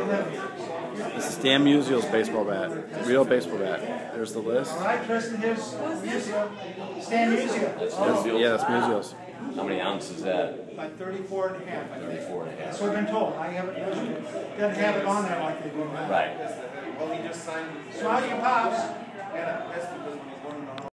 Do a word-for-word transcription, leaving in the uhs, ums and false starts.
This is Stan Musial's baseball bat. Real baseball bat. There's the list. All right, Tristan, here's Musial. Stan Musial. That's That's- Musial? yeah, that's Musial's. How many ounces is that? Like thirty-four and a half, I think. thirty-four and a half. That's what I've been told. I haven't, doesn't have it on there like they do now. Right. Smile your pops.